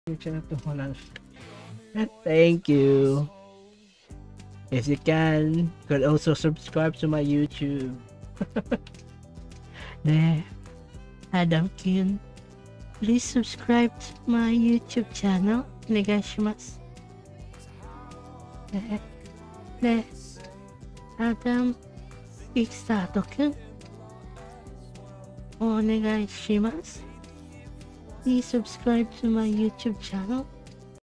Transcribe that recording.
Your channel to Holland. Thank you. If you can, you could also subscribe to my YouTube. 네, Adam-kun, please subscribe to my YouTube channel. 오네가시마스. 네, Adam Kickstarter-kun, 오네가시마스. Please subscribe to my YouTube channel.